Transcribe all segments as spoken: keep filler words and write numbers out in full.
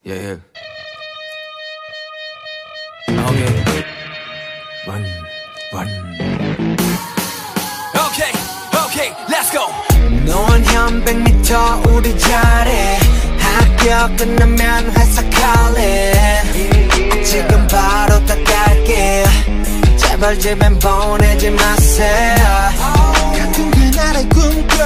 Yeah, yeah. Okay. Run, run. Okay, okay, let's go. 넌 한 백 미터 우리 자리 학교 끝나면 회사 갈래 지금 바로 다 갈게 제발 집엔 보내지 마세요 같은 그날의 꿈꿔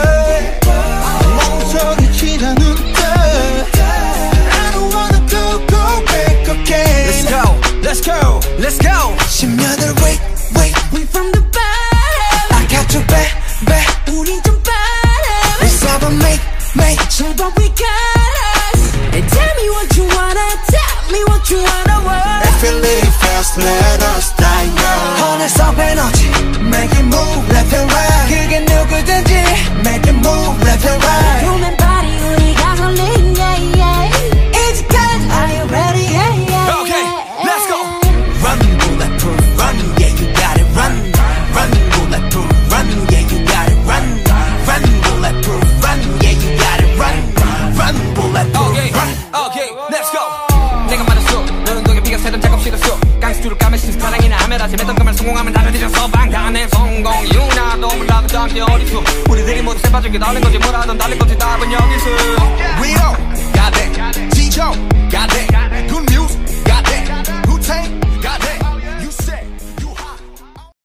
멍청이질 않은데 I don't wanna go go back again Let's go, let's go, let's go. 십년을 wait wait We from the bottom I got you back back 우린 좀 빠름 We seven make make 제발 we got us And tell me what you wanna Tell me what you wanna want If you live fast let us die young 어느새 에너지 Make it move left and right 그게 누구든지 Make it move left and right 몸의 발이 우리 가솔린 yeah yeah It's good Are you ready yeah yeah Okay, let's go. Run bulletproof run yeah you got it run Run bulletproof run yeah you got it run Run bulletproof run yeah you got it run Run bulletproof Okay, run okay, let's go. 내가 말했어 너는 덕에 비가 새던 작업 싫었어 깡스줄을 까매 신사랑이나 하면 아침 했던 그 말 성공하면 다들 뒤져서 방탄의 성공 이유나 너 몰라도 짱게 어딨어 우리들이 모두 새빠진 게 달린 거지 뭐라던 달린 거지 답은 여기서